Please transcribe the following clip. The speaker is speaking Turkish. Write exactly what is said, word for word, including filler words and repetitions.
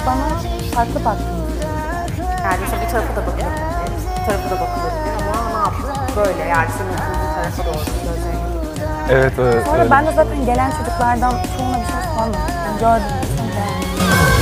bana farklı baktığını. Yani işte bir tarafa da bakılabilir, bir tarafa da bakılabilir ama ne yapayım? Böyle yani senin oturduğun tarafa doğru gözlerine gidiyor. Evet, evet. Sonra öyle. ben de zaten gelen çocuklardan çoğuna bir şey sormadım. Yani gördüm. Sen de.